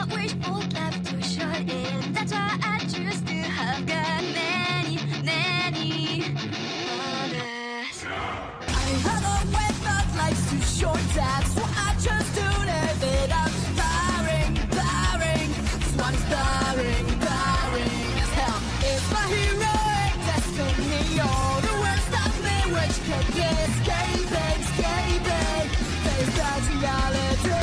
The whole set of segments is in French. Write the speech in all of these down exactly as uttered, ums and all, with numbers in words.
wishful left to shut in. That's why I choose to have got many, many others. I have a wet but life's too short, that's why I chose to live it up. Boring, boring, this one is boring, boring as hell. It's my heroic destiny, all the world stop me, which could be escaping, escaping, face that reality.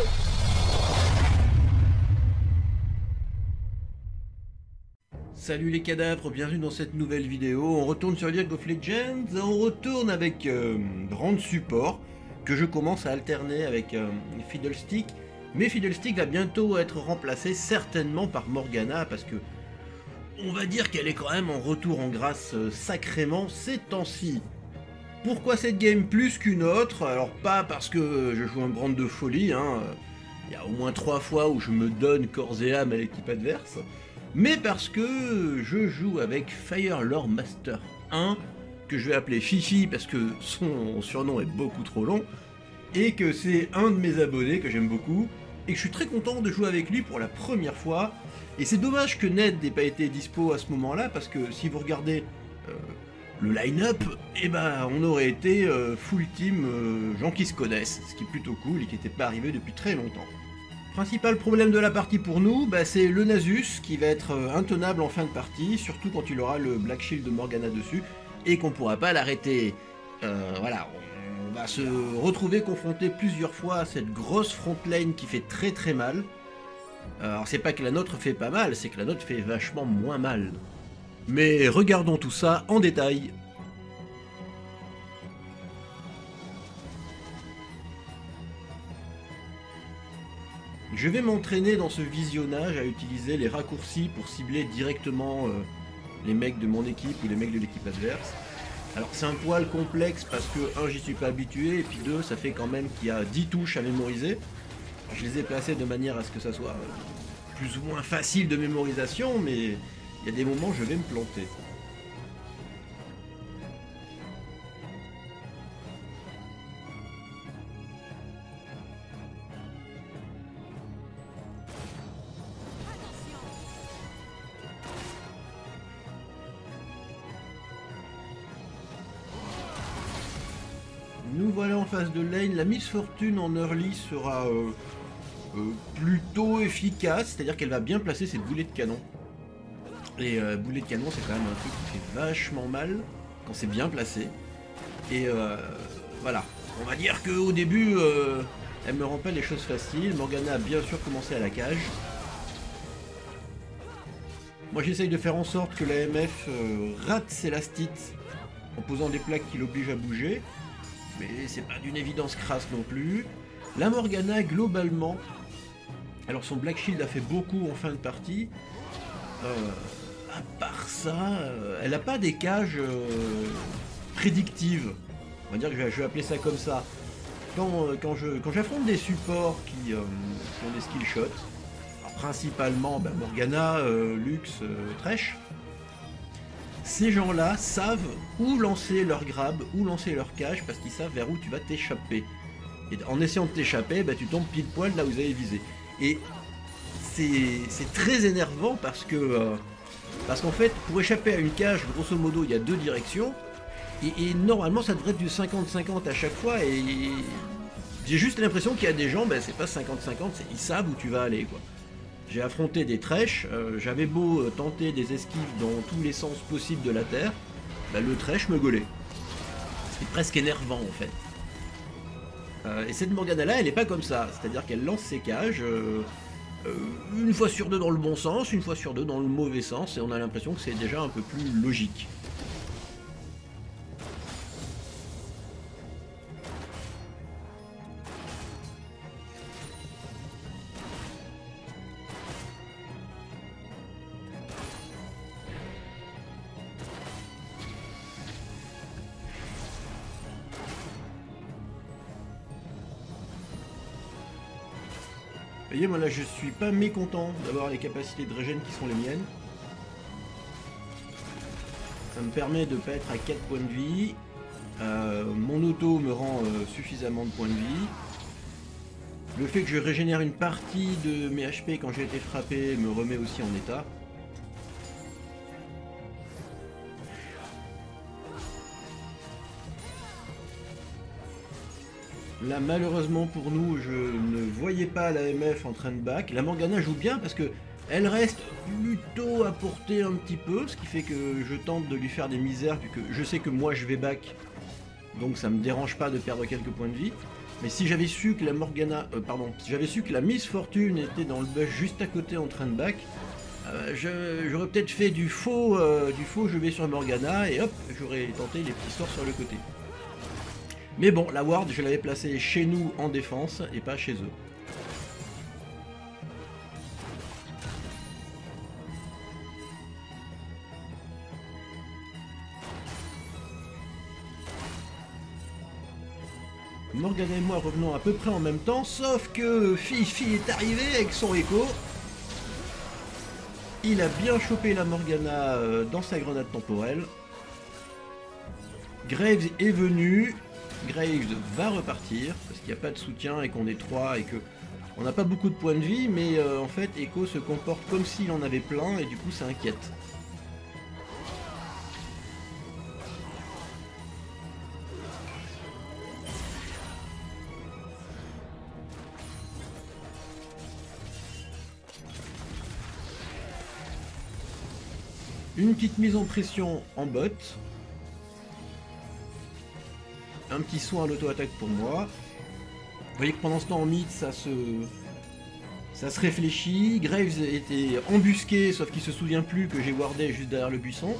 Salut les cadavres, bienvenue dans cette nouvelle vidéo. On retourne sur League of Legends, on retourne avec euh, Rand Support, que je commence à alterner avec euh, Fiddlestick. Mais Fiddlestick va bientôt être remplacé certainement par Morgana, parce que on va dire qu'elle est quand même en retour en grâce euh, sacrément ces temps-ci. Pourquoi cette game plus qu'une autre? Alors pas parce que je joue un brand de folie, hein. Il y a au moins trois fois où je me donne corps et âme à l'équipe adverse. Mais parce que je joue avec Firelore Master un, que je vais appeler Fifi parce que son surnom est beaucoup trop long, et que c'est un de mes abonnés que j'aime beaucoup, et que je suis très content de jouer avec lui pour la première fois. Et c'est dommage que Ned n'ait pas été dispo à ce moment-là, parce que si vous regardez euh, le line-up, eh ben, on aurait été euh, full team euh, gens qui se connaissent, ce qui est plutôt cool et qui n'était pas arrivé depuis très longtemps. Principal problème de la partie pour nous, bah c'est le Nasus qui va être euh, intenable en fin de partie, surtout quand il aura le Black Shield de Morgana dessus et qu'on pourra pas l'arrêter. Euh, voilà, on, on va se retrouver confronté plusieurs fois à cette grosse front lane qui fait très très mal. Alors c'est pas que la nôtre fait pas mal, c'est que la nôtre fait vachement moins mal. Mais regardons tout ça en détail. Je vais m'entraîner dans ce visionnage à utiliser les raccourcis pour cibler directement euh, les mecs de mon équipe ou les mecs de l'équipe adverse. Alors c'est un poil complexe parce que un, j'y suis pas habitué, et puis deux, ça fait quand même qu'il y a dix touches à mémoriser. Je les ai placées de manière à ce que ça soit euh, plus ou moins facile de mémorisation, mais il y a des moments où je vais me planter. Nous voilà en phase de lane. La Miss Fortune en early sera euh, euh, plutôt efficace, c'est-à-dire qu'elle va bien placer ses boulets de canon. Et euh, boulet de canon, c'est quand même un truc qui fait vachement mal quand c'est bien placé. Et euh, voilà, on va dire qu'au début, euh, elle me rend pas les choses faciles. Morgana a bien sûr commencé à la cage. Moi j'essaye de faire en sorte que la M F euh, rate ses lastites en posant des plaques qui l'obligent à bouger. Mais c'est pas d'une évidence crasse non plus. La Morgana, globalement, alors son Black Shield a fait beaucoup en fin de partie. Euh, à part ça, euh, elle n'a pas des cages euh, prédictives. On va dire que je vais, je vais appeler ça comme ça. Quand, euh, quand je quand j'affronte des supports qui, euh, qui ont des skill shots, alors principalement ben, Morgana, euh, Lux, euh, Thresh, ces gens-là savent où lancer leur grab, où lancer leur cage, parce qu'ils savent vers où tu vas t'échapper. Et en essayant de t'échapper, bah, tu tombes pile poil là où vous avez visé. Et c'est très énervant parce que euh, parce qu'en fait, pour échapper à une cage, grosso modo, il y a deux directions. Et, et normalement, ça devrait être du cinquante cinquante à chaque fois. Et j'ai juste l'impression qu'il y a des gens, bah, c'est pas cinquante cinquante, ils savent où tu vas aller, quoi. J'ai affronté des Thresh, euh, j'avais beau euh, tenter des esquives dans tous les sens possibles de la terre, bah, le Thresh me gaulait. C'est presque énervant en fait. Euh, et cette Morgana là, elle est pas comme ça, c'est-à-dire qu'elle lance ses cages euh, euh, une fois sur deux dans le bon sens, une fois sur deux dans le mauvais sens, et on a l'impression que c'est déjà un peu plus logique. Vous voyez, moi là je suis pas mécontent d'avoir les capacités de régène qui sont les miennes. Ça me permet de pas être à quatre points de vie. Euh, mon auto me rend euh, suffisamment de points de vie. Le fait que je régénère une partie de mes H P quand j'ai été frappé me remet aussi en état. Là, malheureusement pour nous, je ne voyais pas la M F en train de back. La Morgana joue bien parce que elle reste plutôt à portée un petit peu, ce qui fait que je tente de lui faire des misères, vu que je sais que moi je vais back, donc ça me dérange pas de perdre quelques points de vie. Mais si j'avais su que la Morgana, euh, pardon, si j'avais su que la Miss Fortune était dans le bush juste à côté en train de back, euh, j'aurais peut-être fait du faux, euh, du faux je vais sur Morgana et hop, j'aurais tenté les petits sorts sur le côté. Mais bon, la ward, je l'avais placée chez nous en défense et pas chez eux. Morgana et moi revenons à peu près en même temps, sauf que Fifi est arrivé avec son écho. Il a bien chopé la Morgana dans sa grenade temporelle. Graves est venu. Graves va repartir parce qu'il n'y a pas de soutien et qu'on est trois et que on n'a pas beaucoup de points de vie, mais euh, en fait Echo se comporte comme s'il en avait plein et du coup ça inquiète. Une petite mise en pression en bot. Un petit soin à l'auto-attaque pour moi. Vous voyez que pendant ce temps en mid ça se... ça se réfléchit. Graves était embusqué sauf qu'il se souvient plus que j'ai wardé juste derrière le buisson.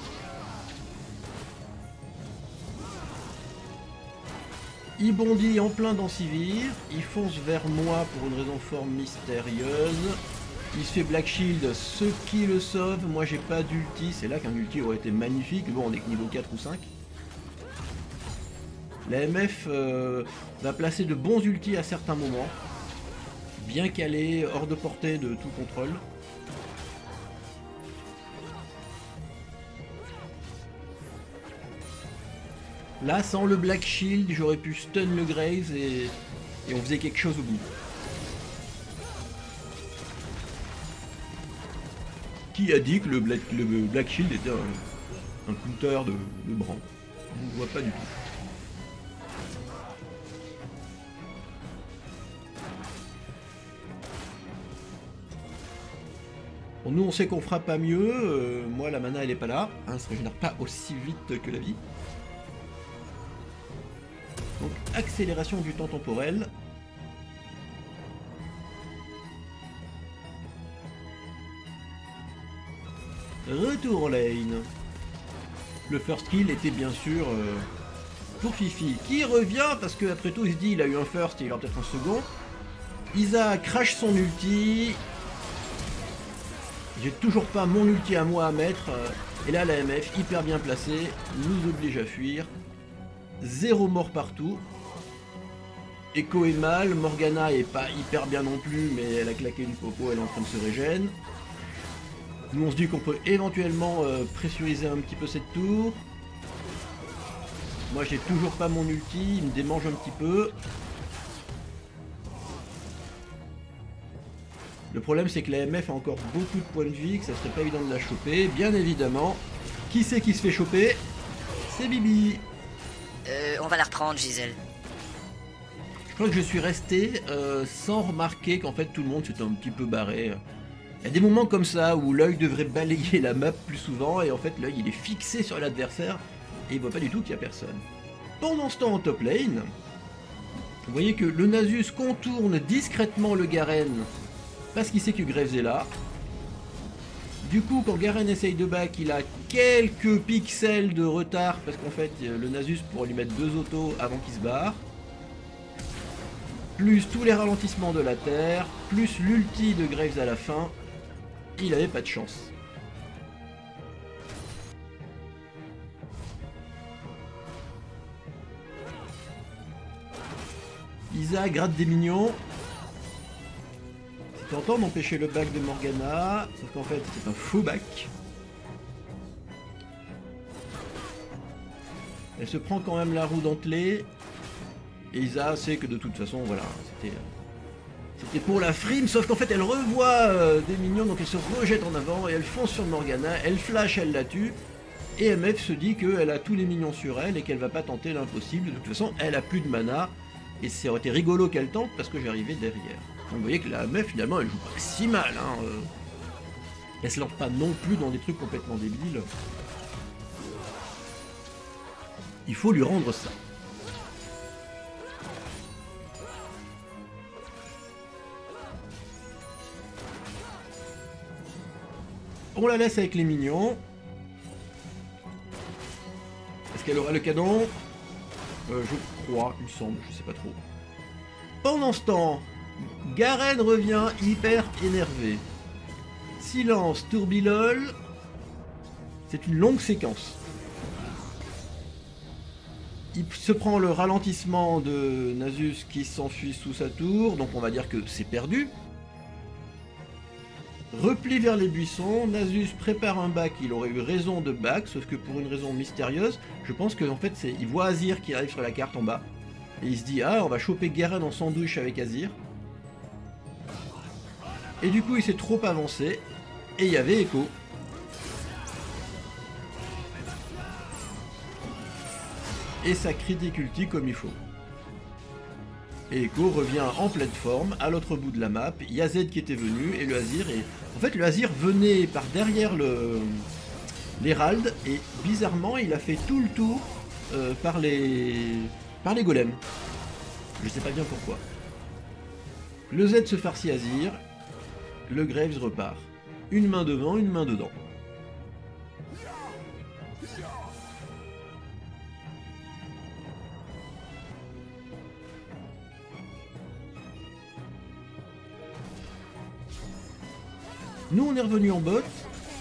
Il bondit en plein dans Sivir. Il fonce vers moi pour une raison fort mystérieuse. Il se fait Black Shield, ce qui le sauve. Moi j'ai pas d'ulti, c'est là qu'un ulti aurait été magnifique. Bon, on est que niveau quatre ou cinq. La M F euh, va placer de bons ultis à certains moments. Bien calé, hors de portée de tout contrôle. Là, sans le Black Shield, j'aurais pu stun le Graves et, et on faisait quelque chose au bout. Qui a dit que le Black, le Black Shield était un, un counter de, de Bran? On ne voit pas du tout. Bon, nous on sait qu'on fera pas mieux, euh, moi la mana elle est pas là, hein, ça se régénère pas aussi vite que la vie. Donc accélération du temps temporel. Retour en lane. Le first kill était bien sûr euh, pour Fifi, qui revient parce qu'après tout il se dit il a eu un first et il aura peut-être un second. Isa crash son ulti. J'ai toujours pas mon ulti à moi à mettre. Et là la M F hyper bien placée nous oblige à fuir. Zéro mort partout. Echo est mal, Morgana est pas hyper bien non plus, mais elle a claqué une popo, elle est en train de se régénérer. Nous on se dit qu'on peut éventuellement euh, pressuriser un petit peu cette tour. Moi j'ai toujours pas mon ulti, il me démange un petit peu. Le problème c'est que la M F a encore beaucoup de points de vie, que ça serait pas évident de la choper. Bien évidemment, qui c'est qui se fait choper? C'est Bibi. Euh, on va la reprendre, Gisèle. Je crois que je suis resté euh, sans remarquer qu'en fait tout le monde s'était un petit peu barré. Il y a des moments comme ça où l'œil devrait balayer la map plus souvent et en fait l'œil il est fixé sur l'adversaire et il voit pas du tout qu'il y a personne. Pendant ce temps en top lane, vous voyez que le Nasus contourne discrètement le Garen parce qu'il sait que Graves est là. Du coup quand Garen essaye de back, il a quelques pixels de retard parce qu'en fait le Nasus pourrait lui mettre deux autos avant qu'il se barre. Plus tous les ralentissements de la terre, plus l'ulti de Graves à la fin. Il avait pas de chance. Isa gratte des minions. C'est tentant d'empêcher le back de Morgana, sauf qu'en fait c'est un faux back. Elle se prend quand même la roue dentelée. Et Isa sait que de toute façon, voilà, c'était C'était pour la frime, sauf qu'en fait elle revoit euh, des minions, donc elle se rejette en avant et elle fonce sur Morgana, elle flash, elle la tue. Et M F se dit qu'elle a tous les minions sur elle et qu'elle va pas tenter l'impossible. De toute façon, elle a plus de mana. Et ça aurait été rigolo qu'elle tente parce que j'arrivais derrière. Donc vous voyez que la M F finalement elle joue pas si mal. Hein. Euh... Elle se lance pas non plus dans des trucs complètement débiles. Il faut lui rendre ça. On la laisse avec les minions. Est-ce qu'elle aura le canon? euh, Je crois, il me semble, je sais pas trop. Pendant ce temps, Garen revient hyper énervé. Silence, Tourbilol. C'est une longue séquence. Il se prend le ralentissement de Nasus qui s'enfuit sous sa tour, donc on va dire que c'est perdu. Repli vers les buissons, Nasus prépare un back, il aurait eu raison de back, sauf que pour une raison mystérieuse, je pense qu'en fait c'est, il voit Azir qui arrive sur la carte en bas, et il se dit ah on va choper Garen en sandwich avec Azir. Et du coup il s'est trop avancé, et il y avait Echo. Et ça critique ulti comme il faut. Et Echo revient en pleine forme, à l'autre bout de la map, il y a Z qui était venu, et le Azir, et en fait le Azir venait par derrière le l'Hérald, et bizarrement il a fait tout le tour euh, par les par les golems. Je sais pas bien pourquoi. Le Z se farcit Azir, le Graves repart. Une main devant, une main dedans. Nous on est revenu en bot.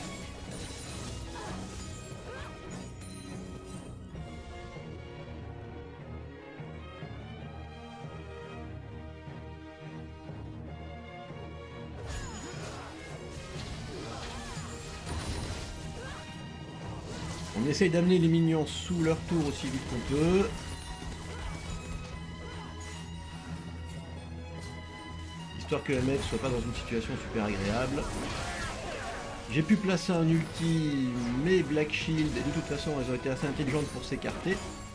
On essaye d'amener les minions sous leur tour aussi vite qu'on peut. Histoire que la mec soit pas dans une situation super agréable. J'ai pu placer un ulti, mais Black Shield, et de toute façon elles ont été assez intelligentes pour s'écarter.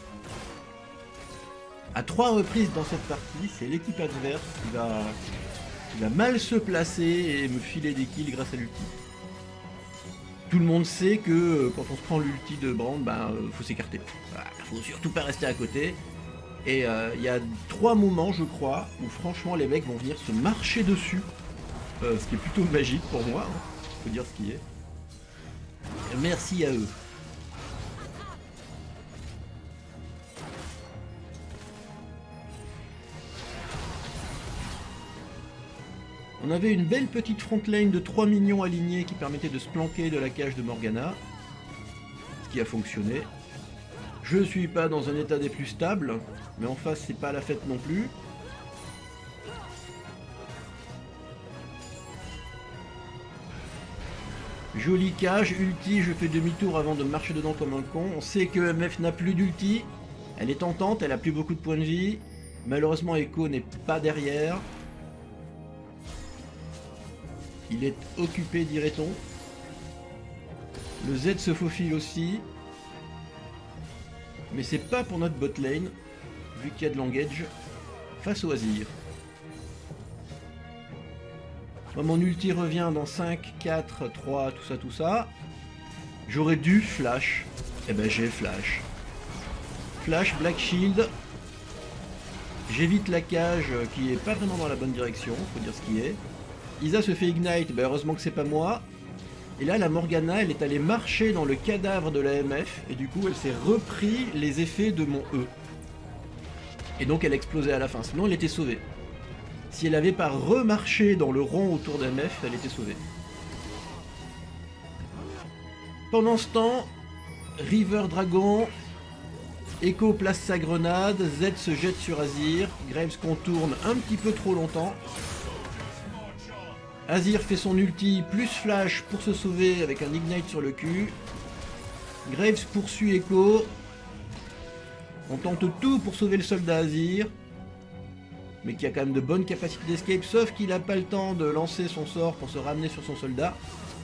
À trois reprises dans cette partie, c'est l'équipe adverse qui va, qui va mal se placer et me filer des kills grâce à l'ulti. Tout le monde sait que quand on se prend l'ulti de Brand, ben euh, faut s'écarter. Voilà, faut surtout pas rester à côté. Et il euh, y a trois moments, je crois, où franchement les mecs vont venir se marcher dessus. Euh, ce qui est plutôt magique pour moi, hein. Faut dire ce qui est. Merci à eux. On avait une belle petite front lane de trois minions alignés qui permettait de se planquer de la cage de Morgana. Ce qui a fonctionné. Je suis pas dans un état des plus stables, mais en face c'est pas la fête non plus. Jolie cage, ulti, je fais demi-tour avant de marcher dedans comme un con. On sait que M F n'a plus d'ulti. Elle est tentante, elle a plus beaucoup de points de vie. Malheureusement Echo n'est pas derrière. Il est occupé, dirait-on. Le Z se faufile aussi. Mais c'est pas pour notre bot lane, vu qu'il y a de l'engage, face au Azir. Moi, mon ulti revient dans cinq, quatre, trois, tout ça, tout ça. J'aurais dû flash. Eh ben j'ai flash. Flash, Black Shield. J'évite la cage qui est pas vraiment dans la bonne direction, faut dire ce qui est. Isa se fait ignite, ben heureusement que c'est pas moi. Et là, la Morgana, elle est allée marcher dans le cadavre de la M F, et du coup, elle s'est repris les effets de mon E. Et donc, elle explosait à la fin, sinon elle était sauvée. Si elle avait pas remarché dans le rond autour d'M F, elle était sauvée. Pendant ce temps, River Dragon, Echo place sa grenade, Z se jette sur Azir, Graves contourne un petit peu trop longtemps. Azir fait son ulti plus flash pour se sauver avec un ignite sur le cul. Graves poursuit Echo. On tente tout pour sauver le soldat Azir. mais qui a quand même de bonnes capacités d'escape, sauf qu'il n'a pas le temps de lancer son sort pour se ramener sur son soldat.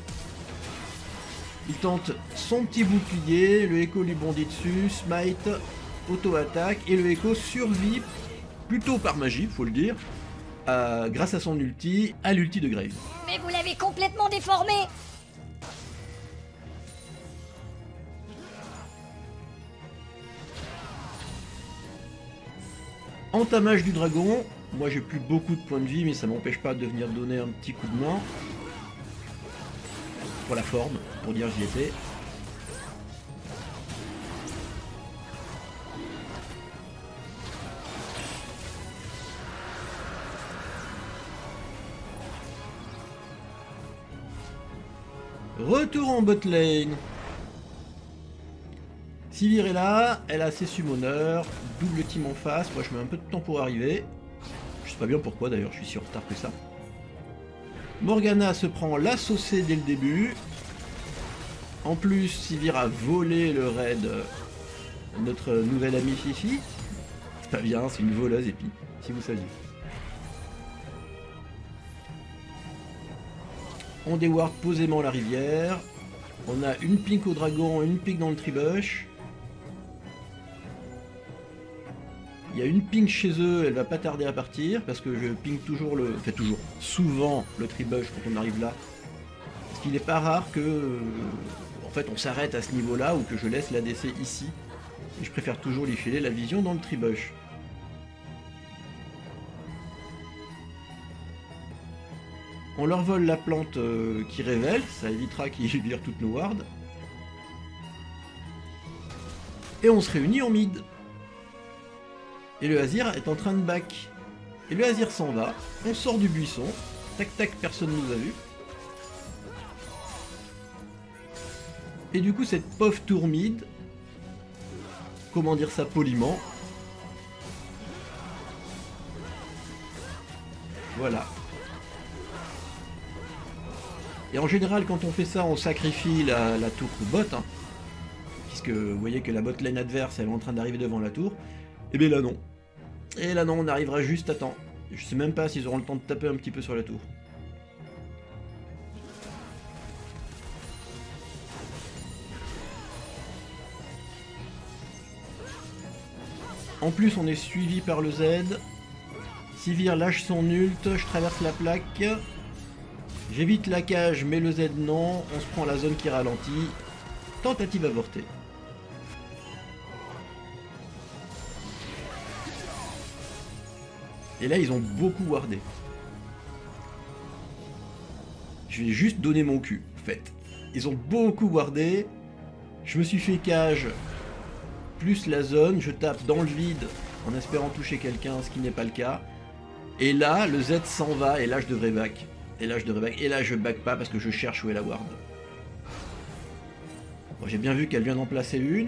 Il tente son petit bouclier, le Echo lui bondit dessus, smite, auto-attaque, et le Echo survit, plutôt par magie, faut le dire, à, grâce à son ulti, à l'ulti de Graves. Mais vous l'avez complètement déformé. Entamage du dragon, moi j'ai plus beaucoup de points de vie, mais ça m'empêche pas de venir donner un petit coup de main. Pour la forme, pour dire j'y étais. Retour en bot lane. Sivir est là, elle a ses summoners, double team en face, moi je mets un peu de temps pour arriver. Je sais pas bien pourquoi d'ailleurs, je suis si en retard que ça. Morgana se prend la saucée dès le début. En plus, Sivir a volé le raid de notre nouvelle amie Fifi. C'est pas bien, c'est une voleuse et puis, si vous saviez. On déward posément la rivière. On a une pink au dragon, une pink dans le tribush. Il y a une ping chez eux, elle va pas tarder à partir, parce que je ping toujours le... Enfin toujours, souvent le tribush quand on arrive là. Parce qu'il n'est pas rare que... Euh, en fait on s'arrête à ce niveau-là, ou que je laisse l'A D C ici. Et je préfère toujours lui filer la vision dans le tribush. On leur vole la plante euh, qui révèle, ça évitera qu'ils virent toutes nos wards. Et on se réunit en mid. Et le Azir est en train de back. Et le Azir s'en va, on sort du buisson, tac tac, personne nous a vu. Et du coup cette pauvre tour mid, comment dire ça poliment, voilà. Et en général quand on fait ça on sacrifie la, la tour bot, hein, puisque vous voyez que la bot lane adverse elle est en train d'arriver devant la tour. Et bien là non. Et là non, on arrivera juste à temps. Je sais même pas s'ils auront le temps de taper un petit peu sur la tour. En plus on est suivi par le Z. Sivir lâche son ult, je traverse la plaque. J'évite la cage mais le Z non. On se prend la zone qui ralentit. Tentative avortée. Et là, ils ont beaucoup wardé. Je vais juste donner mon cul, en fait. Ils ont beaucoup wardé. Je me suis fait cage, plus la zone. Je tape dans le vide en espérant toucher quelqu'un, ce qui n'est pas le cas. Et là, le Z s'en va, et là, je devrais back. Et là, je devrais back. Et là, je back pas parce que je cherche où est la ward. Bon, j'ai bien vu qu'elle vient d'en placer une.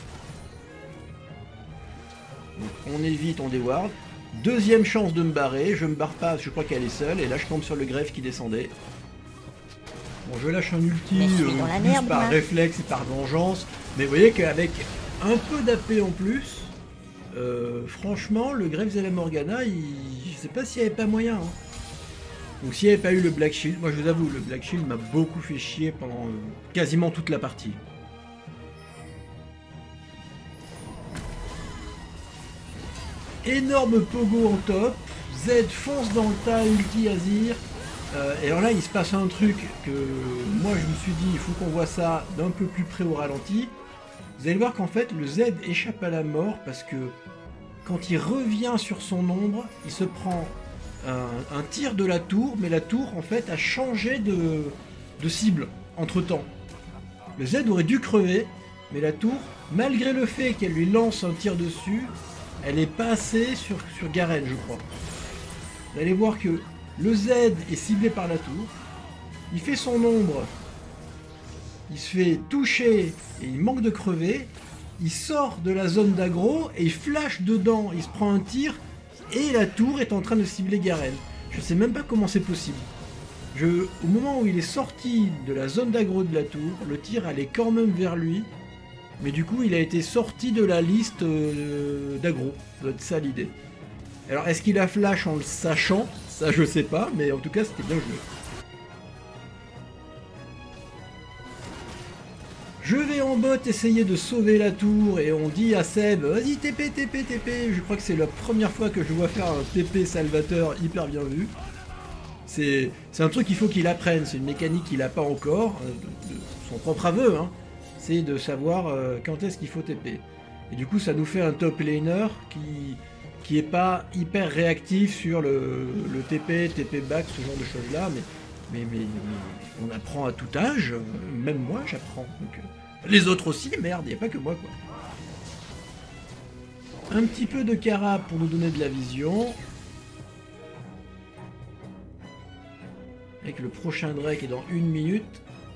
Donc, on évite, on déward. Deuxième chance de me barrer, je me barre pas, je crois qu'elle est seule, et là je tombe sur le greffe qui descendait. Bon, je lâche un ulti euh, dans la plus merde, par moi. réflexe et par vengeance, mais vous voyez qu'avec un peu d'A P en plus, euh, franchement, le Graves et la Morgana, il... je sais pas s'il n'y avait pas moyen. Hein. Ou s'il n'y avait pas eu le Black Shield, moi je vous avoue, le Black Shield m'a beaucoup fait chier pendant euh, quasiment toute la partie. Énorme pogo en top, Z fonce dans le tas, ulti Azir, euh, et alors là il se passe un truc que moi je me suis dit il faut qu'on voit ça d'un peu plus près au ralenti. Vous allez voir qu'en fait le Z échappe à la mort parce que quand il revient sur son ombre, il se prend un, un tir de la tour, mais la tour en fait a changé de, de cible entre temps. Le Z aurait dû crever, mais la tour, malgré le fait qu'elle lui lance un tir dessus, elle est passée sur, sur Garen, je crois. Vous allez voir que le Z est ciblé par la tour. Il fait son ombre. Il se fait toucher et il manque de crever. Il sort de la zone d'aggro et il flash dedans. Il se prend un tir et la tour est en train de cibler Garen. Je sais même pas comment c'est possible. Je, au moment où il est sorti de la zone d'aggro de la tour, le tir allait quand même vers lui. Mais du coup, il a été sorti de la liste euh, d'aggro. Ça doit être ça l'idée. Alors est-ce qu'il a flash en le sachant? Ça je sais pas, mais en tout cas c'était bien joué. Je vais en bot essayer de sauver la tour et on dit à Seb, vas-y T P, T P, T P. Je crois que c'est la première fois que je vois faire un T P salvateur hyper bien vu. C'est un truc qu'il faut qu'il apprenne, c'est une mécanique qu'il n'a pas encore, euh, de, de son propre aveu, hein. C'est de savoir euh, quand est-ce qu'il faut T P. Et du coup ça nous fait un top laner qui qui est pas hyper réactif sur le, le T P, T P back, ce genre de choses là, mais, mais, mais, mais on apprend à tout âge, même moi j'apprends. Donc, euh, les autres aussi, merde, il n'y a pas que moi quoi. Un petit peu de Kara pour nous donner de la vision. Avec le prochain Drake est dans une minute.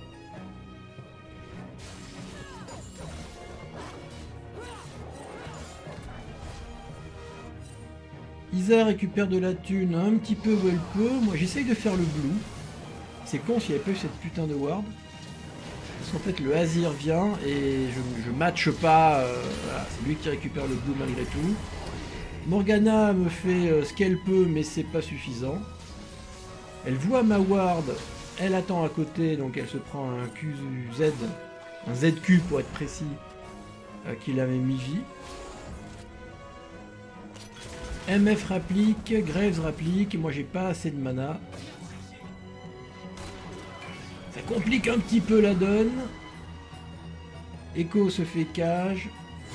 Isa récupère de la thune un petit peu où elle peut. Moi j'essaye de faire le blue. C'est con s'il n'y avait pas eu cette putain de ward. Parce qu'en fait le Azir vient et je, je matche pas. Euh, voilà, c'est lui qui récupère le blue malgré tout. Morgana me fait euh, ce qu'elle peut mais c'est pas suffisant. Elle voit ma ward, elle attend à côté, donc elle se prend un Q Z, un Z Q pour être précis, euh, qui l'avait mis vie. M F rapplique, Graves rapplique, moi j'ai pas assez de mana. Ça complique un petit peu la donne. Echo se fait cage.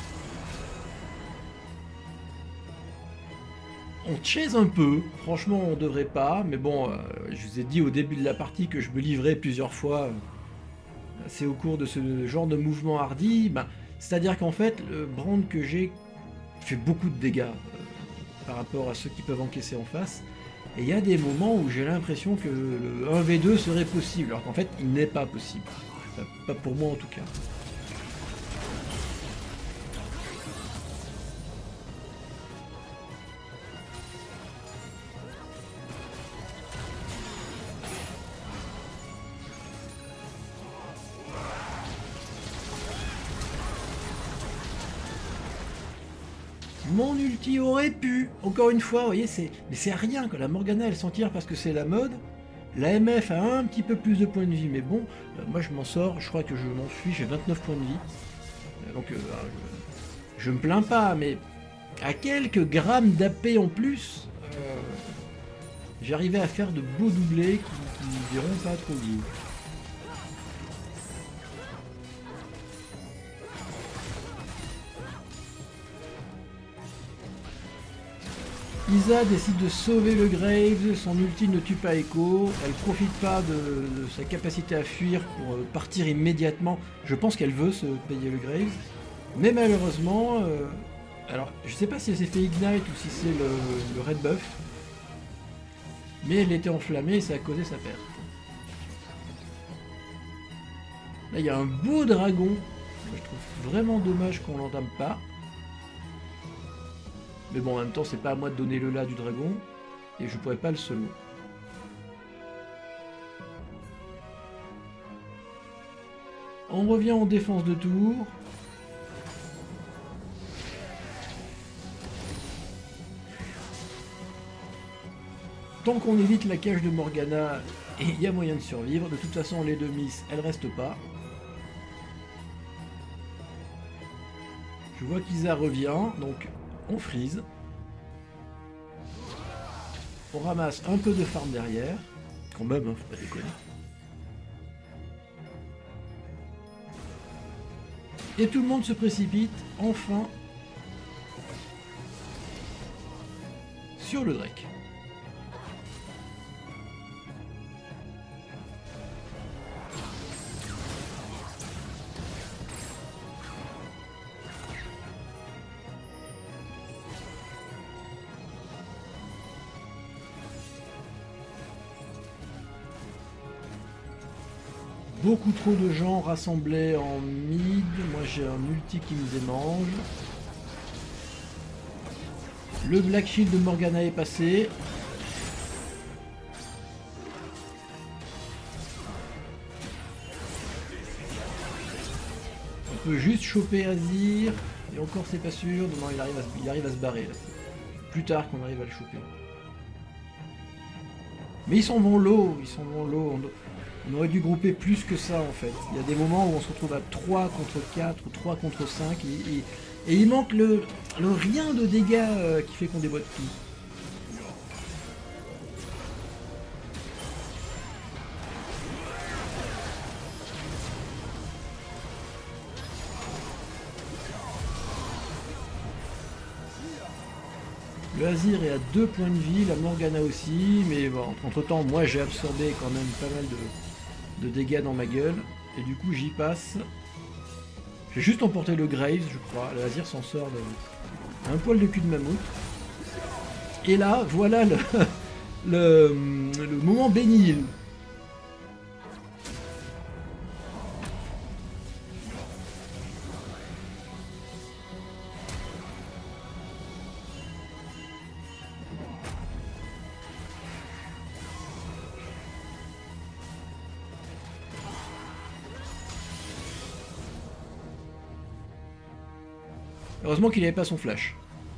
On chase un peu, franchement on devrait pas, mais bon, euh, je vous ai dit au début de la partie que je me livrais plusieurs fois. Euh, C'est au cours de ce genre de mouvement hardi, ben, c'est-à-dire qu'en fait, le brand que j'ai fait beaucoup de dégâts euh, par rapport à ceux qui peuvent encaisser en face. Et il y a des moments où j'ai l'impression que le un v deux serait possible, alors qu'en fait il n'est pas possible. Pas, pas pour moi en tout cas. Mon ulti aurait pu, encore une fois, vous voyez, c'est mais c'est rien que la Morgana elle s'en tire parce que c'est la mode. La M F a un petit peu plus de points de vie, mais bon, euh, moi je m'en sors, je crois que je m'en suis, j'ai vingt-neuf points de vie. Euh, donc euh, je, je me plains pas, mais à quelques grammes d'A P en plus, euh, j'arrivais à faire de beaux doublés qui ne verront pas trop bien. Isa décide de sauver le Graves, son ulti ne tue pas Echo, elle profite pas de, de sa capacité à fuir pour euh, partir immédiatement. Je pense qu'elle veut se payer le Graves, mais malheureusement, euh, alors je sais pas si elle s'est fait ignite ou si c'est le, le red buff, mais elle était enflammée et ça a causé sa perte. Là il y a un beau dragon, je trouve vraiment dommage qu'on l'entame pas. Mais bon, en même temps, c'est pas à moi de donner le là du dragon, et je pourrais pas le solo. On revient en défense de tour. Tant qu'on évite la cage de Morgana, il y a moyen de survivre. De toute façon, les deux miss, elles restent pas. Je vois qu'Isa revient, donc on freeze. On ramasse un peu de farm derrière. Quand même, hein, faut pas déconner. Et tout le monde se précipite, enfin, sur le Drake. Beaucoup trop de gens rassemblés en mid. Moi j'ai un ulti qui nous émange. Le Black Shield de Morgana est passé. On peut juste choper Azir. Et encore c'est pas sûr. Non, il arrive à, il arrive à se barrer là. plus tard qu'on arrive à le choper. Mais ils s'en vont low, ils s'en vont low. On, on aurait dû grouper plus que ça en fait. Il y a des moments où on se retrouve à trois contre quatre ou trois contre cinq et, et, et il manque le, le rien de dégâts euh, qui fait qu'on déboîte tout. Le Azir est à deux points de vie, la Morgana aussi, mais bon, entre temps, moi j'ai absorbé quand même pas mal de, de dégâts dans ma gueule, et du coup j'y passe. J'ai juste emporté le Graves, je crois, le Azir s'en sort de un poil de cul de mammouth. Et là, voilà le, le, le moment béni. Heureusement qu'il n'avait pas son flash.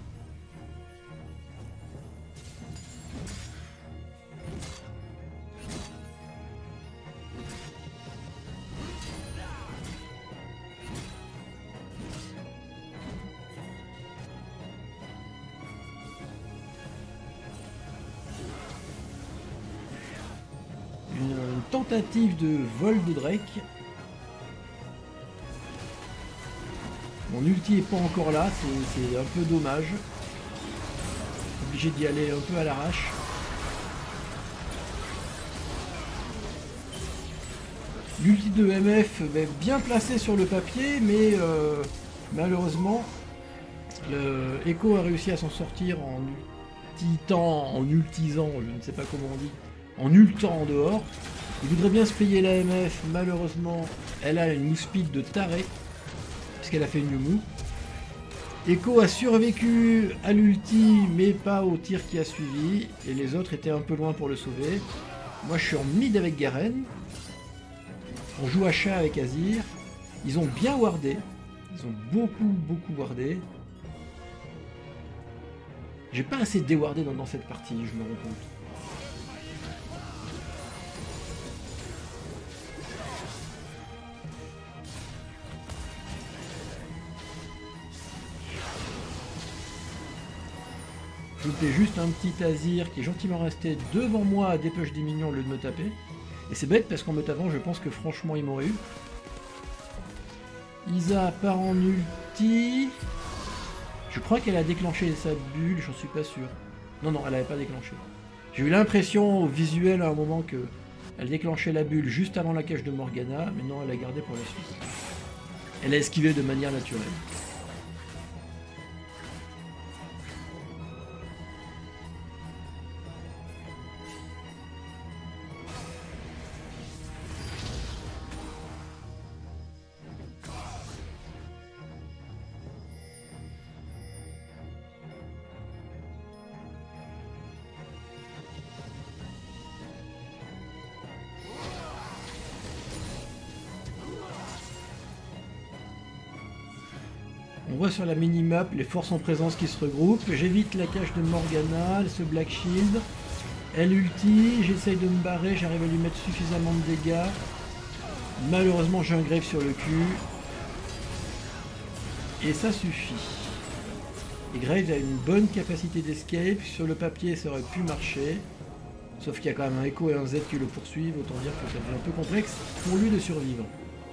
Une, une tentative de vol de Drake. Mon ulti est pas encore là, c'est un peu dommage. Obligé d'y aller un peu à l'arrache. L'ulti de M F est bien placé sur le papier, mais euh, malheureusement, le Echo a réussi à s'en sortir en ultitant, en ultisant, je ne sais pas comment on dit, en ultant en dehors. Il voudrait bien se payer la M F, malheureusement, elle a une move speed de taré. Qu'elle a fait une Yumu. Echo a survécu à l'ulti, mais pas au tir qui a suivi, et les autres étaient un peu loin pour le sauver. Moi je suis en mid avec Garen. On joue Asha avec Azir. Ils ont bien wardé. Ils ont beaucoup beaucoup wardé. J'ai pas assez déwardé dans, dans cette partie, je me rends compte. J'étais juste un petit Azir qui est gentiment resté devant moi à dépêche des minions au lieu de me taper. Et c'est bête parce qu'en me tapant, je pense que franchement, il m'aurait eu. Isa part en ulti. Je crois qu'elle a déclenché sa bulle, j'en suis pas sûr. Non, non, elle n'avait pas déclenché. J'ai eu l'impression au visuel à un moment que elle déclenchait la bulle juste avant la cache de Morgana, mais non, elle l'a gardée pour la suite. Elle a esquivé de manière naturelle. On voit sur la minimap les forces en présence qui se regroupent. J'évite la cache de Morgana, ce Black Shield. Elle ulti, j'essaye de me barrer, j'arrive à lui mettre suffisamment de dégâts. Malheureusement j'ai un Grave sur le cul. Et ça suffit. Et Grave a une bonne capacité d'escape. Sur le papier ça aurait pu marcher. Sauf qu'il y a quand même un Echo et un Z qui le poursuivent. Autant dire que ça devient un peu complexe pour lui de survivre.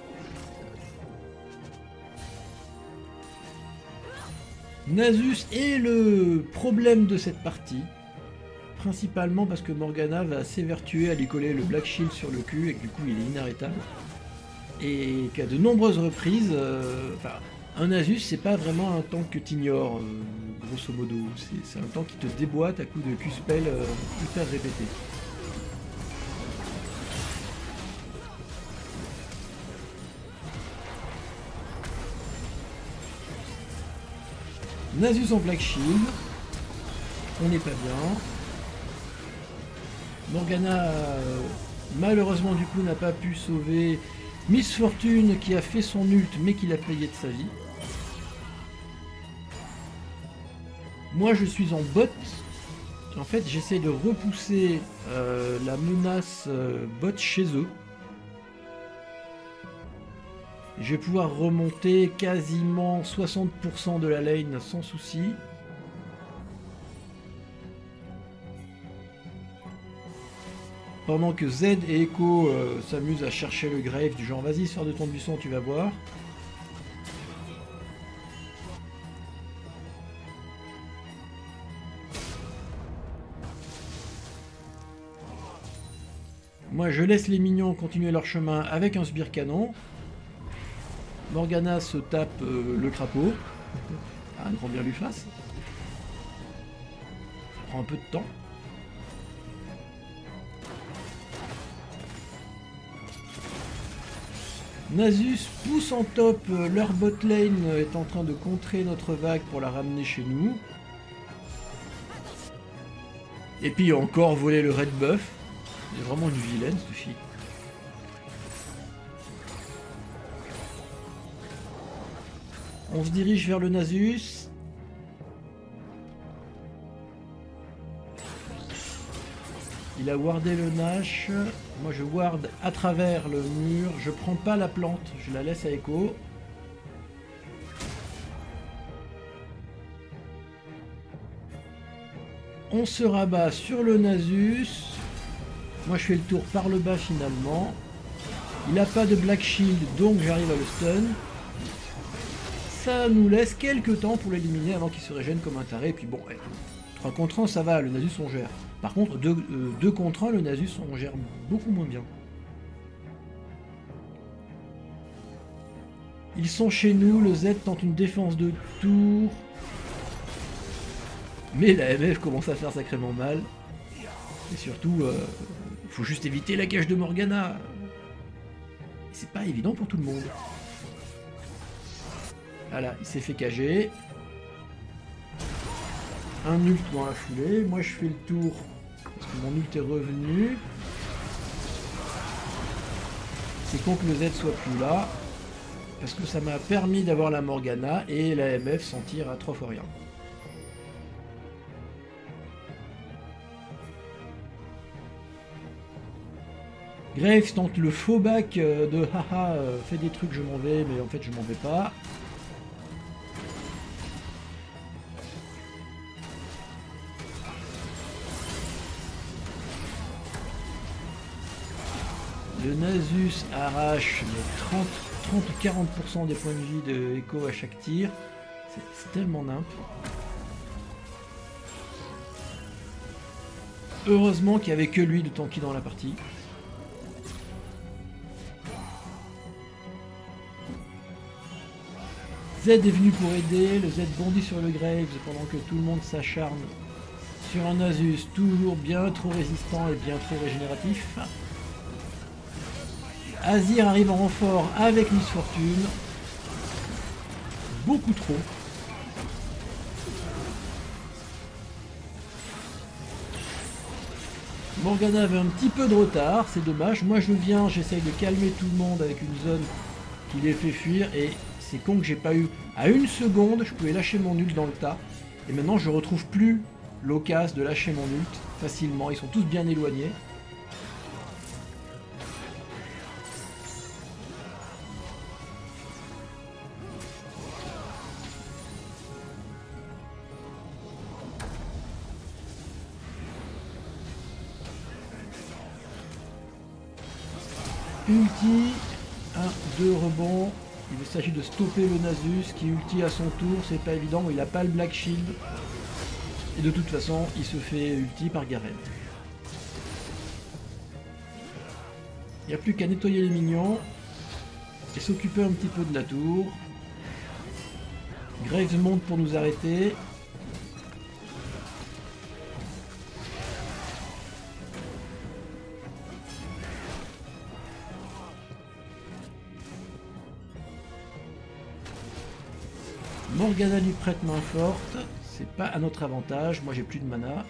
Nasus est le problème de cette partie, principalement parce que Morgana va s'évertuer à lui coller le Black Shield sur le cul et que du coup il est inarrêtable. Et qu'à de nombreuses reprises, euh, enfin, un Nasus c'est pas vraiment un tank que t'ignores, euh, grosso modo, c'est un tank qui te déboîte à coups de Q-spell euh, hyper répétés. Nasus en Black Shield, on n'est pas bien. Morgana, euh, malheureusement du coup, n'a pas pu sauver Miss Fortune qui a fait son ult mais qui l'a payé de sa vie. Moi je suis en bot. En fait j'essaie de repousser euh, la menace euh, bot chez eux. Je vais pouvoir remonter quasiment soixante pour cent de la lane sans souci. Pendant que Z et Echo euh, s'amusent à chercher le Grave du genre vas-y sors de ton buisson, tu vas voir. Moi je laisse les minions continuer leur chemin avec un sbire canon. Morgana se tape euh, le crapaud. Ah, grand bien lui fasse. Ça prend un peu de temps. Nasus pousse en top, euh, leur bot lane est en train de contrer notre vague pour la ramener chez nous. Et puis encore voler le red buff. C'est vraiment une vilaine cette fille. On se dirige vers le Nasus. Il a wardé le Nash. Moi je ward à travers le mur. Je prends pas la plante, je la laisse à Echo. On se rabat sur le Nasus. Moi je fais le tour par le bas finalement. Il n'a pas de Black Shield donc j'arrive à le stun. Ça nous laisse quelques temps pour l'éliminer avant qu'il se régène comme un taré. Et puis bon, ouais, trois contre un ça va, le Nasus on gère. Par contre, deux contre un, le Nasus on gère beaucoup moins bien. Ils sont chez nous, le Z tente une défense de tour. Mais la M F commence à faire sacrément mal. Et surtout, il euh, faut juste éviter la cage de Morgana. C'est pas évident pour tout le monde. Voilà, il s'est fait cager. Un ult dans la foulée. Moi je fais le tour parce que mon ult est revenu. C'est con que le Z soit plus là. Parce que ça m'a permis d'avoir la Morgana et la M F s'en tire à trois fois rien. Graves tente le faux back de haha, fais des trucs, je m'en vais, mais en fait je m'en vais pas. Le Nasus arrache trente ou quarante pour cent des points de vie de Echo à chaque tir. C'est tellement nimp. Heureusement qu'il n'y avait que lui de tanky dans la partie. Z est venu pour aider, le Z bondit sur le Graves pendant que tout le monde s'acharne sur un Nasus toujours bien trop résistant et bien trop régénératif. Azir arrive en renfort avec Miss Fortune. Beaucoup trop. Morgana avait un petit peu de retard, c'est dommage. Moi je viens, j'essaye de calmer tout le monde avec une zone qui les fait fuir et c'est con que j'ai pas eu. À une seconde, je pouvais lâcher mon ult dans le tas. Et maintenant je retrouve plus l'occasion de lâcher mon ult facilement. Ils sont tous bien éloignés. Ulti, un, deux rebonds, il s'agit de stopper le Nasus qui ulti à son tour, c'est pas évident, il a pas le Black Shield. Et de toute façon, il se fait ulti par Garen. Il n'y a plus qu'à nettoyer les minions et s'occuper un petit peu de la tour. Graves monte pour nous arrêter. Morgana lui prête main forte, c'est pas à notre avantage, moi j'ai plus de mana.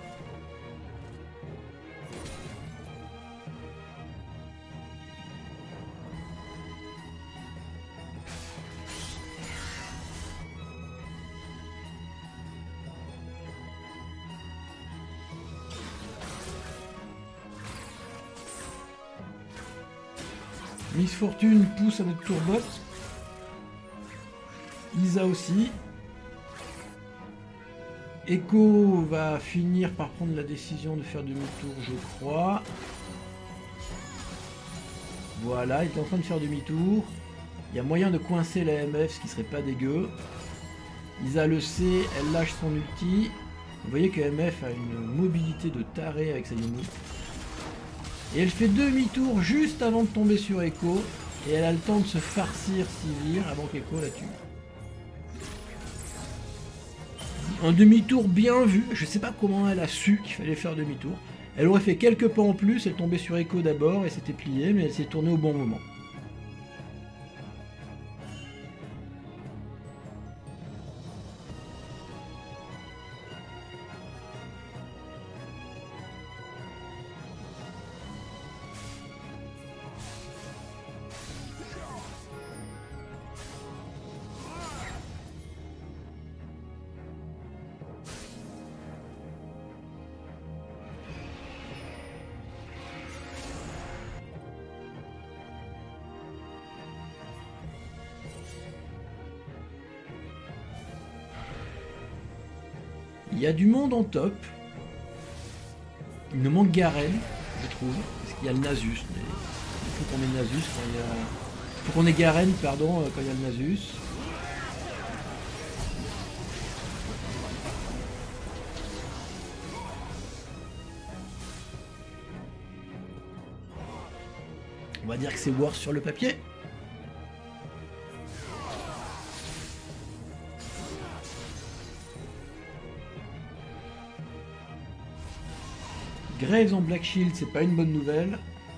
Miss Fortune pousse à notre tourbot. Isa aussi. Echo va finir par prendre la décision de faire demi-tour, je crois. Voilà, il est en train de faire demi-tour. Il y a moyen de coincer la M F, ce qui serait pas dégueu. Isa le sait, elle lâche son ulti. Vous voyez que M F a une mobilité de taré avec sa Yumu. Et elle fait demi-tour juste avant de tomber sur Echo. Et elle a le temps de se farcir Sivir avant qu'Echo la tue. Un demi-tour bien vu. Je sais pas comment elle a su qu'il fallait faire demi-tour. Elle aurait fait quelques pas en plus, elle tombait sur Echo d'abord et s'était pliée, mais elle s'est tournée au bon moment. Il y a du monde en top. Il nous manque Garen, je trouve. Parce qu'il y a le Nasus. Mais il faut qu'on ait Nasus quand il y a. Il faut qu'on ait Garen, pardon, quand il y a le Nasus. On va dire que c'est War sur le papier. Graves en Black Shield, c'est pas une bonne nouvelle.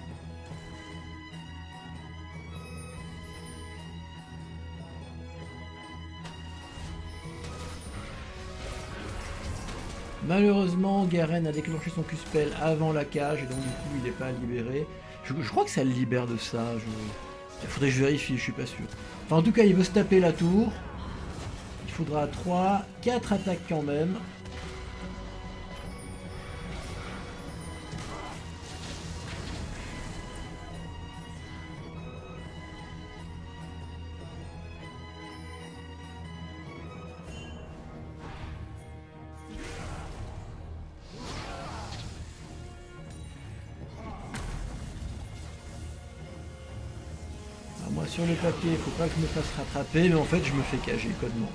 Malheureusement, Garen a déclenché son Q-Spell avant la cage et donc du coup il n'est pas libéré. Je, je crois que ça le libère de ça. Je... Il faudrait que je vérifie, je suis pas sûr. Enfin, en tout cas, il veut se taper la tour. Il faudra trois, quatre attaques quand même. Moi sur le papier, il faut pas que je me fasse rattraper, mais en fait je me fais cager connement.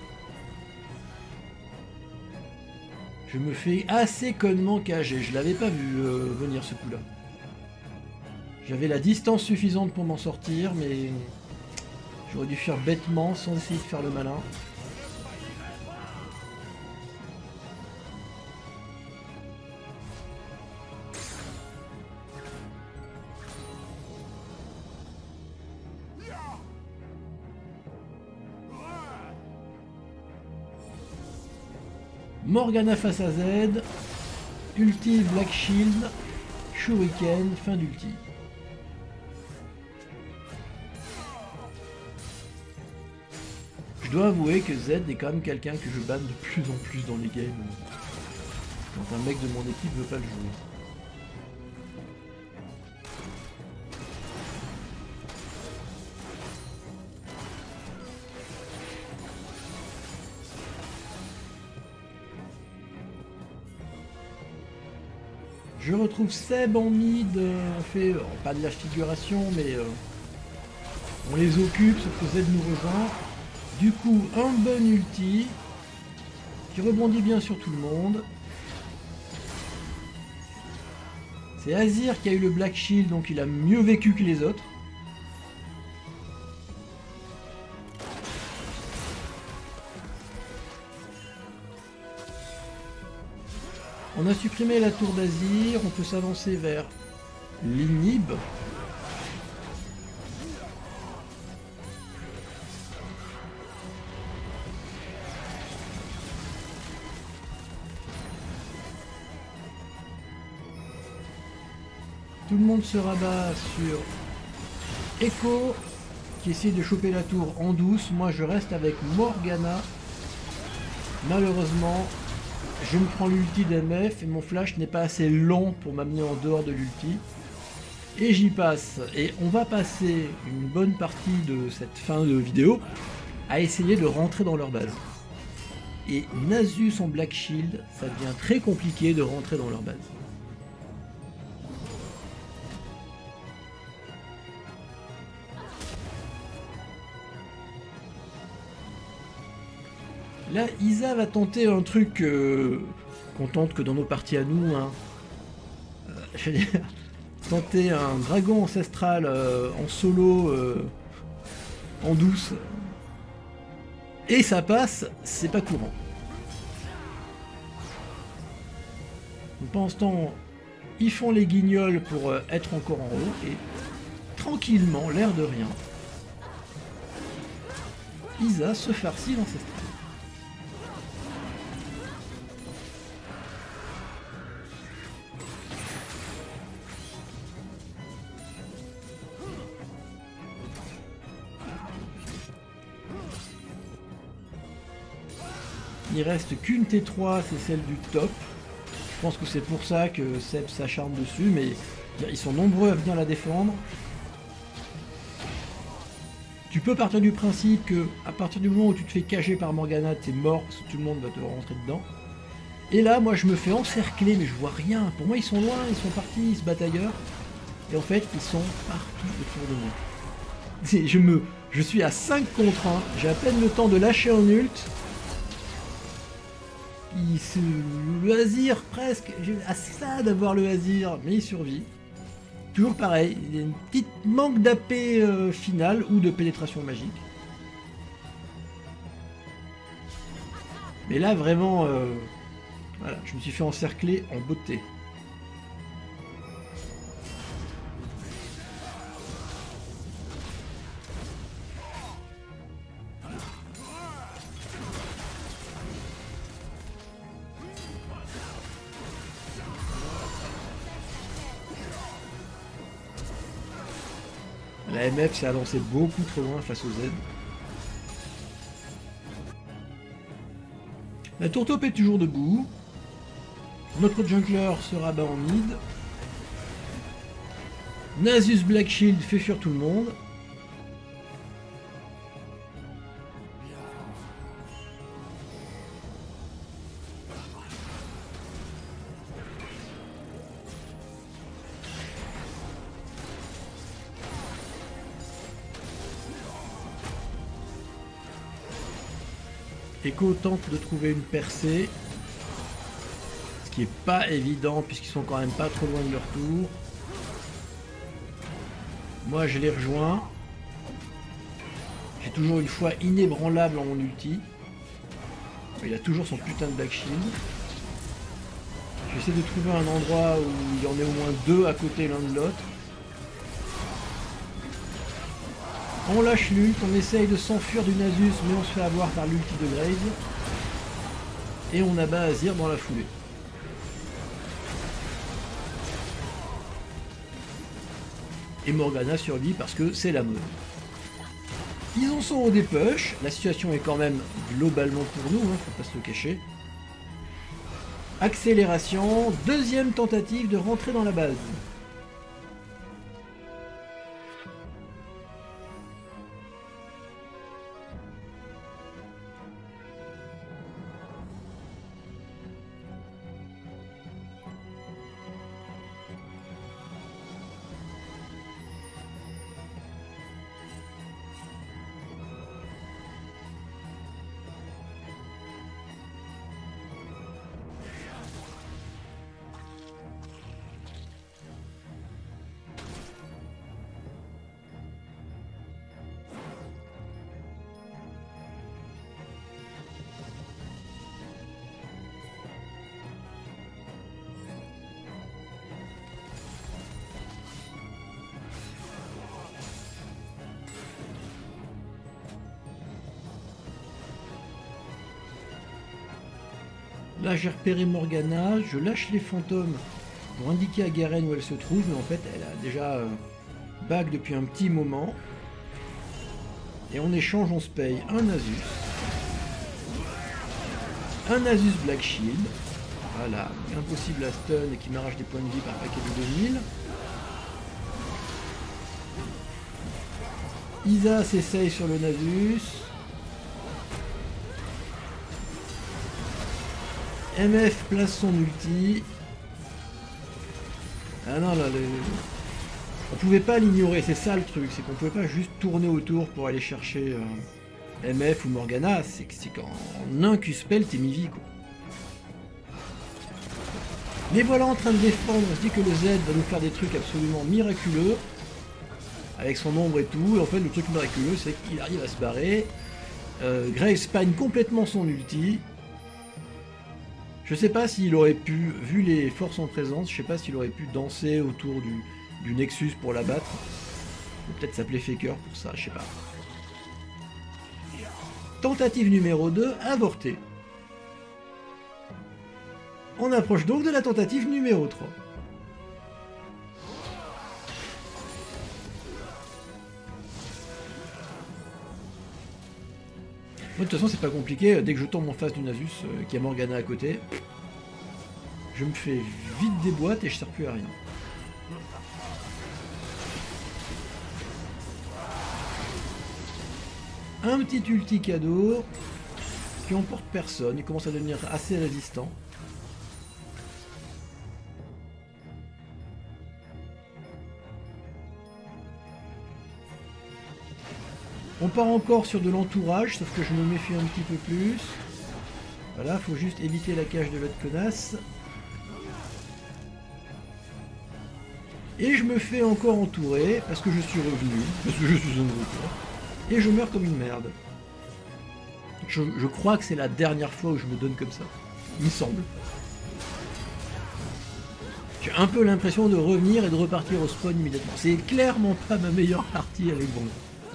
Je me fais assez connement cager, je l'avais pas vu euh, venir ce coup-là. J'avais la distance suffisante pour m'en sortir, mais j'aurais dû faire bêtement sans essayer de faire le malin. Morgana face à Z, ulti Black Shield, Shuriken, fin d'ulti. Je dois avouer que Z est quand même quelqu'un que je banne de plus en plus dans les games. Quand un mec de mon équipe veut pas le jouer. Je retrouve Seb en mid, on fait euh, pas de la figuration, mais euh, on les occupe, sauf que Z nous rejoint. Du coup, un bon ulti, qui rebondit bien sur tout le monde. C'est Azir qui a eu le Black Shield, donc il a mieux vécu que les autres. On a supprimé la tour d'Azir, on peut s'avancer vers l'Inhib. Tout le monde se rabat sur Echo, qui essaie de choper la tour en douce. Moi je reste avec Morgana. Malheureusement, je me prends l'ulti d'M F et mon flash n'est pas assez long pour m'amener en dehors de l'ulti. Et j'y passe. Et on va passer une bonne partie de cette fin de vidéo à essayer de rentrer dans leur base. Et Nasus en Black Shield, ça devient très compliqué de rentrer dans leur base. Là, Isa va tenter un truc euh, qu'on tente que dans nos parties à nous. Hein. Euh, je veux dire, tenter un dragon ancestral euh, en solo, euh, en douce. Et ça passe, c'est pas courant. Donc, pendant ce temps, ils font les guignols pour euh, être encore en haut. Et tranquillement, l'air de rien, Isa se farcit l'ancestral. Il reste qu'une T trois, c'est celle du top. Je pense que c'est pour ça que Seb s'acharne dessus, mais ils sont nombreux à venir la défendre. Tu peux partir du principe que à partir du moment où tu te fais cager par Morgana, t'es mort parce que tout le monde va te rentrer dedans. Et là, moi, je me fais encercler, mais je vois rien. Pour moi, ils sont loin, ils sont partis, ils se battent ailleurs. Et en fait, ils sont partout autour de moi. Je, me, je suis à cinq contre un, j'ai à peine le temps de lâcher un ult. Il se... Le Azir, presque, j'ai à ça d'avoir le Azir, mais il survit. Toujours pareil, il y a une petite manque d'A P euh, finale ou de pénétration magique. Mais là, vraiment, euh, voilà, je me suis fait encercler en beauté. La M F s'est avancée beaucoup trop loin face au Z. La tour top est toujours debout. Notre jungler se rabat en mid. Nasus Black Shield fait fuir tout le monde. Echo tente de trouver une percée, ce qui est pas évident puisqu'ils sont quand même pas trop loin de leur tour. Moi je les rejoins. J'ai toujours une foi inébranlable en mon ulti. Il a toujours son putain de Black Shield. J'essaie de trouver un endroit où il y en ait au moins deux à côté l'un de l'autre. On lâche l'ult, on essaye de s'enfuir du Nasus, mais on se fait avoir par l'ulti de Graves. Et on abat Azir dans la foulée. Et Morgana survit parce que c'est la mode. Ils en sont au dépush, la situation est quand même globalement pour nous, hein, faut pas se le cacher. Accélération, deuxième tentative de rentrer dans la base. Là j'ai repéré Morgana, je lâche les fantômes pour indiquer à Garen où elle se trouve, mais en fait elle a déjà euh, back depuis un petit moment. Et en échange on se paye un Nasus, un Nasus Black Shield, voilà, impossible à stun et qui m'arrache des points de vie par paquet de deux mille. Isa s'essaye sur le Nasus. M F place son ulti. Ah non, là, le... on pouvait pas l'ignorer, c'est ça le truc, c'est qu'on pouvait pas juste tourner autour pour aller chercher euh, M F ou Morgana, c'est qu'en un Q-spell t'es mi-vie quoi. Mais voilà, en train de défendre, on se dit que le Z va nous faire des trucs absolument miraculeux, avec son ombre et tout, et en fait le truc miraculeux c'est qu'il arrive à se barrer. Euh, Graves spawn complètement son ulti. Je sais pas s'il aurait pu, vu les forces en présence, je sais pas s'il aurait pu danser autour du, du Nexus pour l'abattre. Ou peut-être s'appeler Faker pour ça, je sais pas. Tentative numéro deux, avortée. On approche donc de la tentative numéro trois. Moi, de toute façon, c'est pas compliqué. Dès que je tombe en face du Nasus, euh, qui a Morgana à côté, je me fais vite des boîtes et je sers plus à rien. Un petit ulti cadeau qui emporte personne. Il commence à devenir assez résistant. On part encore sur de l'entourage, sauf que je me méfie un petit peu plus. Voilà, faut juste éviter la cage de l'autre connasse. Et je me fais encore entourer, parce que je suis revenu, parce que je suis un gros. Et je meurs comme une merde. Je, je crois que c'est la dernière fois où je me donne comme ça. Il me semble. J'ai un peu l'impression de revenir et de repartir au spawn immédiatement. C'est clairement pas ma meilleure partie avec Bond.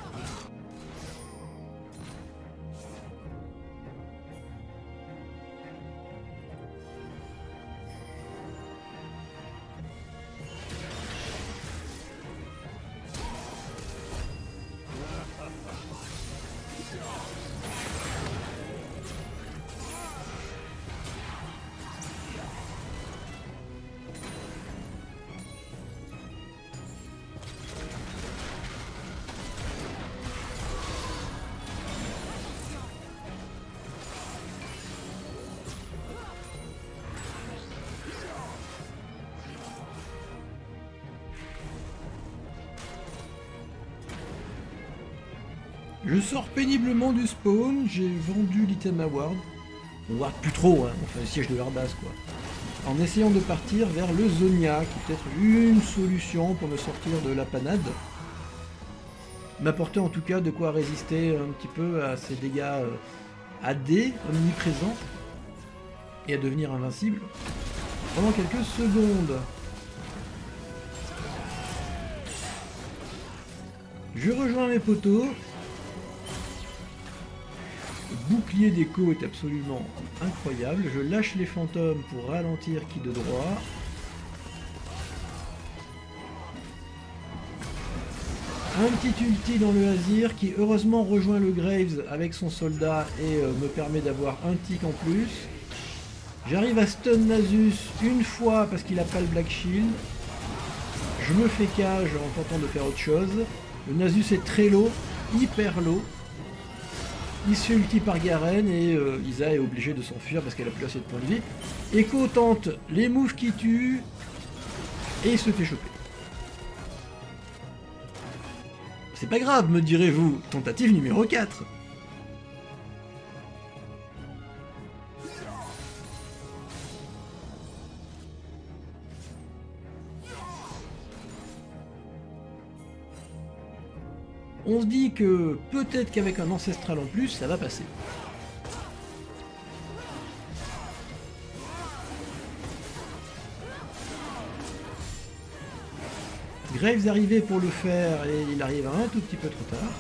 Je sors péniblement du spawn, j'ai vendu l'item award. On ward plus trop, hein, enfin le siège de leur base quoi. En essayant de partir vers le Zonia, qui est peut-être une solution pour me sortir de la panade. M'apporter en tout cas de quoi résister un petit peu à ces dégâts euh, A D omniprésents. Et à devenir invincible. Pendant quelques secondes. Je rejoins mes poteaux. Le bouclier d'écho est absolument incroyable. Je lâche les fantômes pour ralentir qui de droit. Un petit ulti dans le Azir qui heureusement rejoint le Graves avec son soldat et euh, me permet d'avoir un tick en plus. J'arrive à stun Nasus une fois parce qu'il n'a pas le Black Shield. Je me fais cage en tentant de faire autre chose. Le Nasus est très low, hyper low. Il se fait ulti par Garen et euh, Isa est obligée de s'enfuir parce qu'elle a plus assez de points de vie. Echo tente les moves qui tuent et il se fait choper. C'est pas grave, me direz-vous, tentative numéro quatre. On se dit que peut-être qu'avec un ancestral en plus, ça va passer. Graves arrivait pour le faire et il arrive un tout petit peu trop tard.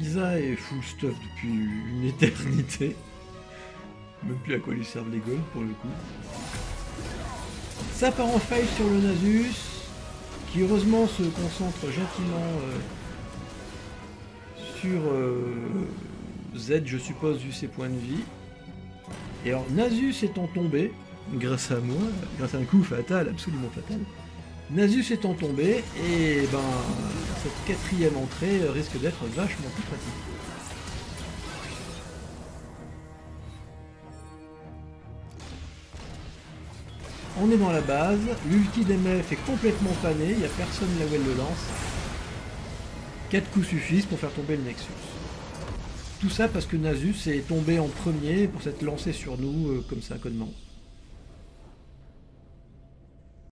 Elsa est full stuff depuis une éternité. Même plus à quoi lui servent les goals pour le coup. Ça part en faille sur le Nasus, qui heureusement se concentre gentiment euh, sur euh, Z, je suppose, vu ses points de vie. Et alors Nasus étant tombé, grâce à moi, grâce à un coup fatal, absolument fatal, Nasus étant tombé, et ben cette quatrième entrée risque d'être vachement plus pratique. On est dans la base, l'ulti d'M F est complètement pané, il n'y a personne là où elle le lance. quatre coups suffisent pour faire tomber le Nexus. Tout ça parce que Nasus est tombé en premier pour s'être lancé sur nous euh, comme ça connement.